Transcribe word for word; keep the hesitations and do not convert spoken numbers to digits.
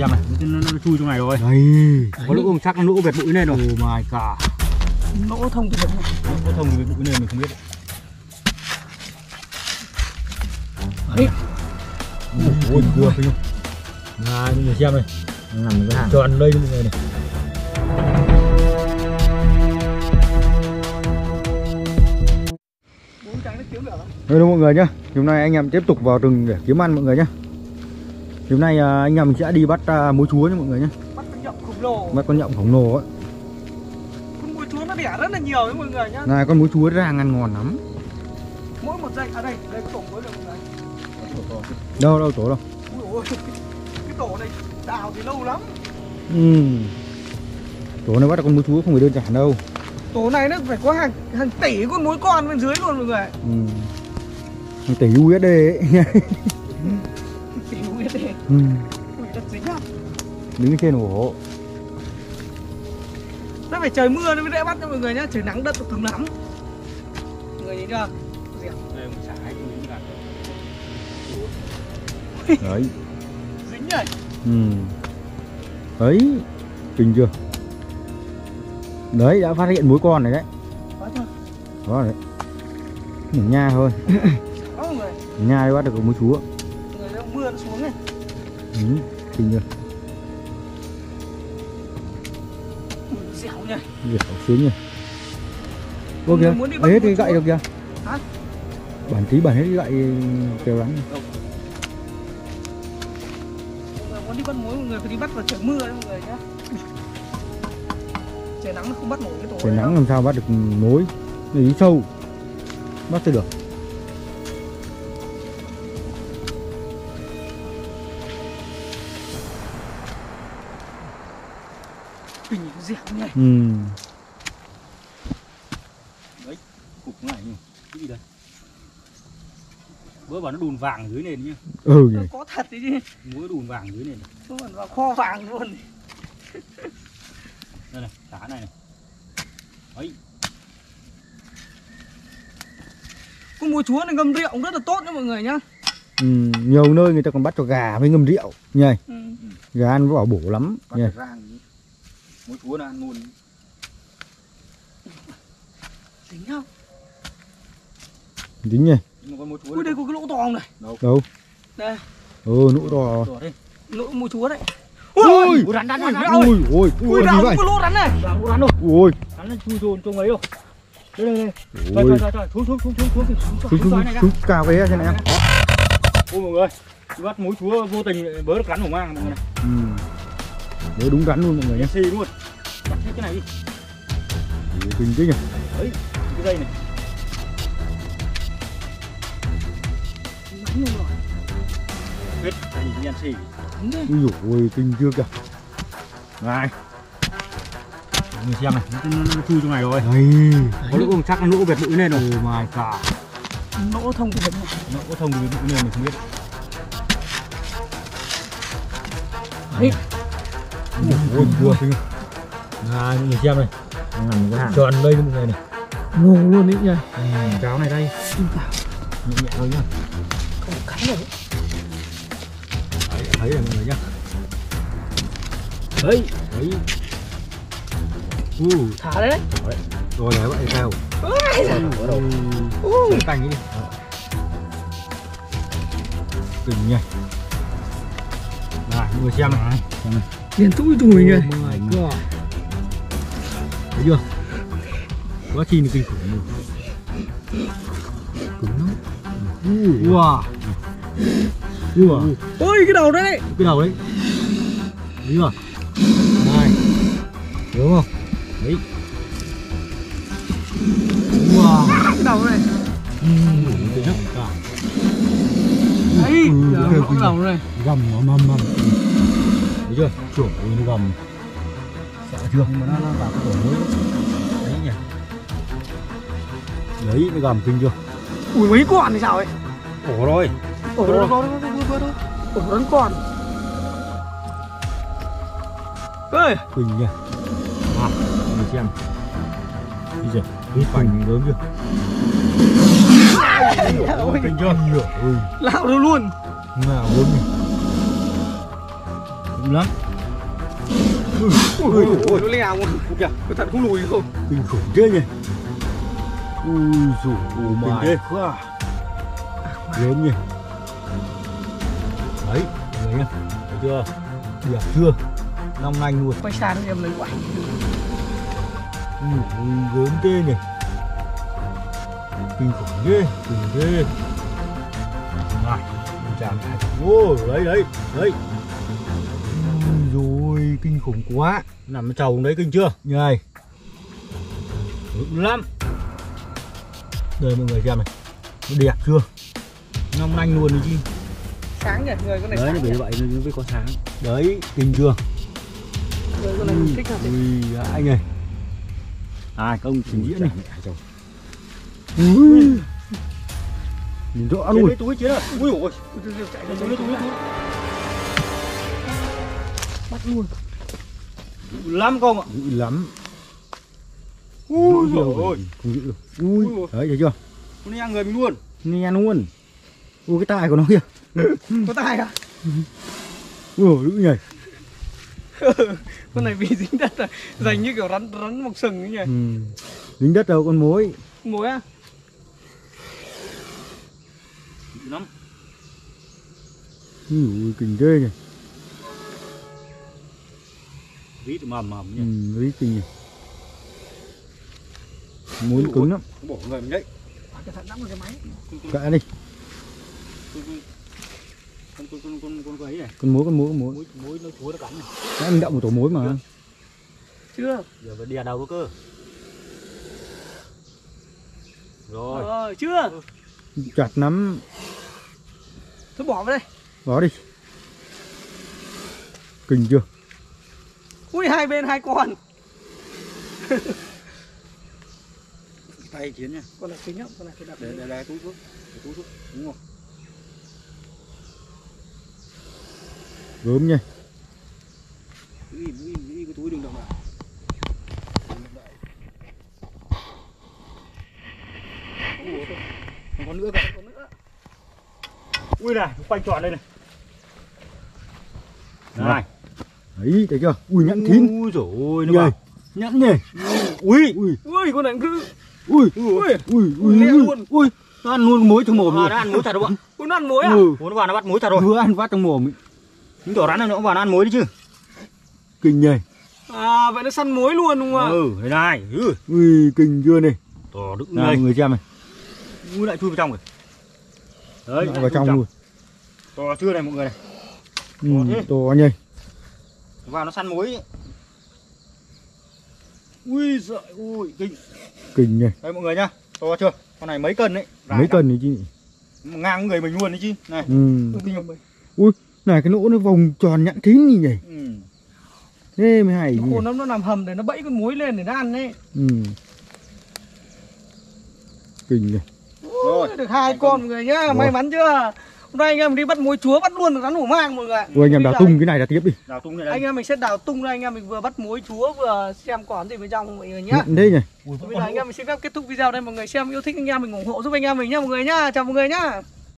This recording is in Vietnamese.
xem này, nó, nó chui trong này rồi. Đây, có lỗ chắc nó lỗ vẹt bụi lên rồi. Oh my god. Lỗ thông thì vẫn Lỗ thông thì bụi lên mình không biết. đấy. Ôi vừa phải không? Này, mọi người xem này, Nó nằm cái hàng tròn đây mọi người này. Bốn cái nó kiếm được. Hello mọi người nhá. Hôm nay anh em tiếp tục vào rừng để kiếm ăn mọi người nhá. Hôm nay anh em mình sẽ đi bắt uh, múa chúa nha mọi người nhá. Bắt con nhộng khổng lồ. Bắt con nhộng khổng lồ ấy. Con múa chúa nó đẻ rất là nhiều đấy mọi người nhá. Này con múa chúa ra ăn ngon lắm. Mỗi một dây ở à đây, đây có tổ mới rồi mọi người. Đâu đâu tổ đâu. Ui ôi, cái tổ này đào thì lâu lắm. Ừ. Tổ này bắt được con múa chúa không phải đơn giản đâu. Tổ này nó phải có hàng hàng tỷ con múa con bên dưới luôn mọi người. Ừ. Hàng tỷ u ét đê ấy. Tỷ u ét đê. Ừ. Ui đất dính lắm. Đứng trên ổ. Nó phải trời mưa nó mới dễ bắt cho mọi người nhá, trời nắng đất nó cứng lắm. Mọi người nhìn chưa? Dẻo. Đây mình xả hai con miếng gạt. Đấy. Dính này. Ừ. Đấy. Kinh chưa? Đấy đã phát hiện mối con này đấy. Có chưa? Đó đấy. Nhổ nha thôi. Có mọi người. Nha đi bắt được múa chúa. Mọi người thấy mưa nó xuống này. Ừ. Kinh chưa? Ui, dẻo nhỉ. Dẻo xuyến nhỉ. Ô kìa, ấy thì gậy được kìa. Hả? Bản tí bản hết cái gậy kêu lắm. Mọi người muốn đi bắt muối mọi người phải đi bắt vào trời mưa đấy mọi người nhá. Trời nắng nó không bắt nổi cái tổ Trời này nắng đâu. làm sao bắt được mối. Để đi sâu. Bắt thì được. Bình dẻo nhỉ. Ừ. Đấy, cục này nhỉ. Cái gì đây? Bữa bảo nó đùn vàng dưới nền nhá. Ừ nhỉ. Nó có thật đấy chứ. Muối đùn vàng dưới nền. Nó còn vào kho vàng luôn. Đây này, xả này này. Đấy. Con múa chúa này ngâm rượu cũng rất là tốt nha mọi người nhá. Ừ. Nhiều nơi người ta còn bắt cho gà với ngâm rượu nhỉ. Ừ. Gà ăn bảo bổ lắm Bắt nhỉ. được rang. Muối chúa nó ăn luôn. Dính không? Dính nhỉ. Nhưng mà con muối chúa. Ui đây có cái lỗ to không này. Đâu? Đâu? Đây. Ừ, nụ to. Đỏ đây. Lỗ múa chúa đấy. Ui, Ui, rắn rắn rắn. ui, ui, ui, Ui ui, đào gì vậy? có lỗ rắn này. Rắn rắn rồi. Ui, Rắn nó chui vô trong ấy rồi. Đây đây đây. Trời ui, trời trời, xuống xuống xuống xuống xuống xuống xuống xuống này ra. xuống cao cái xem em. Ôi mọi người, đi bắt múi chúa vô tình bớ được rắn hổ mang mọi người này. Ừ. Đấy đúng rắn luôn mọi người nhé. Xì luôn. Bắt hết cái này đi. Ui, kinh thế nhỉ. Đấy, cái dây này. Bắn luôn rồi. Hết, cái nhìn đen xì. Bắn đi. Ui dồi ôi, kinh chưa kìa. Này. Mọi người xem này, nó, nó, nó chui trong này rồi. Đây. Có lỗ chắc nó lỗ vẹt bụi lên rồi. Oh my god. Lỗ thông thì vẫn Nó có thông thì bụi lên mình không biết. đấy. Ôi, vừa kinh. Này, mọi người xem này. Nằm cái hàng Tròn đây mọi người này. Ngô luôn đấy nhỉ. Ừ, cháo này đây. Kim tảo. Nhẹ nhẹ thôi nhá. Không một cái rồi đấy. Đấy, thấy rồi mọi người nhá. Đấy, đấy. Uh, Thả đấy. rồi đấy vậy sao? Ôi giời. Ở đâu? Ui. Canh ấy đi. Kinh nhỉ. Này, mọi người xem này. Xem này. Liền thui thui nhỉ. Oh my god. Thấy chưa? Quá chi nó kinh khủng luôn. Cứng lắm. Wow. Wow. Ôi cái đầu đấy. Cái đầu đấy. Thấy chưa? Này. Đúng không? Đấy. Wow. Cái đầu này. Ừm, cái rất cả. Đấy. Ừ, Giờ cái nó cái đầu này. Gầm nó mầm mầm. Thấy chưa? Trời ơi nó gầm. Sợ chưa? Nhưng mà nó, nó vào cái tổ mới. Đấy nhỉ. Đấy nó gầm kinh chưa? Ui mấy con thì sao ấy? Ổ rồi. Ổ nó có nó có nó ổ nó còn. Ơi, Kinh nhỉ. À, mình xem. Đi chưa? Đi phành lớn chưa? ôi Kinh chưa? Ừ. lao đâu luôn. Nào lớn nhỉ. lắm. Ui, ui, ui, nó lèo luôn. Kìa, có thật không lùi không? Kinh khủng thế nhỉ. Ui dồi ôi Kinh my thế. god. Lớn nhỉ. Đấy, người nhá. Thấy chưa? Đẹp chưa? Long lanh luôn. Quay xa nó em lấy quẩy. Ui, ui, lớn thế nhỉ. Kinh khủng thế, kinh thế. Này, mình chạm lại. Ô, đấy, đấy, đấy. Ui rồi, kinh khủng quá. Nằm ở trầu đấy kinh chưa? Này. Lớn lắm. Đây mọi người xem này. Nó đẹp chưa? Long lanh luôn đấy chứ. Sáng nhỉ, người con này Đấy, nó sáng bị nhỉ? vậy nó mới có sáng. Đấy, kinh chưa? Người con này Ui, thích hợp thì ui, anh ơi. À, công trình diễn này. Ui. Ui. Nhìn rõ luôn. Túi chiến rồi. Ui ôi. chạy Túi túi túi. bắt luôn. Lắm không ạ? Dữ lắm. Ui Dữ dồi rồi. ôi. Không dữ được. Ui, Ui. đấy thấy chưa? Con này ăn người mình luôn. Nghe luôn. Ui cái tai của nó kìa. Có tai à? Ui dữ nhỉ. Con này bị dính đất rồi, dành như kiểu rắn rắn mọc sừng ấy nhỉ. Ừ. Dính đất đâu con mối. Mối á? Dữ lắm. Ui kinh ghê nhỉ. Vít mầm mầm nhỉ. Ừ, lý kinh nhỉ. Mối Ui, cứng ui. lắm. Bỏ người mình đấy. À, cái thằng nắm vào cái máy. Cả đi. Con con con con con ấy này. Con mối con mối con mối. Mối mối nó chúa nó cắn này. Em đậu một tổ mối mà. Chưa? Giờ phải đè đầu nó cơ. Rồi. Ờ, chưa? Chặt lắm. Thôi bỏ vào đây. Bỏ đi. Kinh chưa? Ui, hai bên hai con. Tay chiến nha. Con này kính không? Con này phải đặt Để để để túi thuốc. Để túi thuốc. Đúng không? Gớm nha. Giữ im, giữ im, giữ im cái túi đừng động lại. Còn con nữa kìa. Còn nữa. Ui này, quanh tròn đây này. Này. Đấy, thấy chưa? Ui nhẫn thín. Ui dồi ôi, nó Nhỉ. bảo. Nhẫn nhỉ. Ui. Ui, Ui, con này cứ. ui, Ui, ui, ui, Ui, lẹ ui, luôn. ui. Nó ăn luôn mối trong mồm À, luôn. nó ăn muối thật đúng không ạ? Ui, nó ăn muối à? Ừ. Ủa, nó vào nó bắt muối thật rồi. Vừa ăn phát trong mồm ấy. Những tổ rắn này nó cũng vào nó ăn muối đấy chứ. Kinh nhỉ. À, vậy nó săn muối luôn đúng không ạ? Ừ, đây này. Ừ. Ui, kinh chưa này. Tổ đựng Nào này. mọi người xem này. Ui lại chui vào trong rồi. Đấy, Lại vào trong luôn. To chưa này mọi người này. Ừ, thế. to nhỉ. Vào nó săn muối. Ui giời ui kinh. Kinh nhỉ. Đây mọi người nhá. To chưa? Con này mấy cân đấy. Mấy cân đấy chứ. Ngang người mình luôn đấy chứ. Này. Ừ. Kinh không? Ui, này cái lỗ nó vòng tròn nhẵn thín như vậy. Ừ. Thế mới hay. Nó nhỉ. khôn lắm, nó làm hầm để nó bẫy con muối lên để nó ăn đấy. Ừ. Kinh nhỉ. Ui, được hai con mọi người nhá, Rồi. may mắn chưa? Hôm nay anh em đi bắt muối chúa, bắt luôn được rắn hổ mang mọi người ạ. Ui anh em đào Bây giờ tung anh- cái này là tiếp đi. Đào tung này đây. Anh em mình sẽ đào tung ra, anh em mình vừa bắt muối chúa vừa xem còn gì bên trong mọi người nhá. Nhẫn thế nhỉ. Ui, Bây giờ anh em mình xin phép kết thúc video đây, mọi người xem yêu thích anh em mình ủng hộ giúp anh em mình nhá mọi người nhá. Chào mọi người nhá.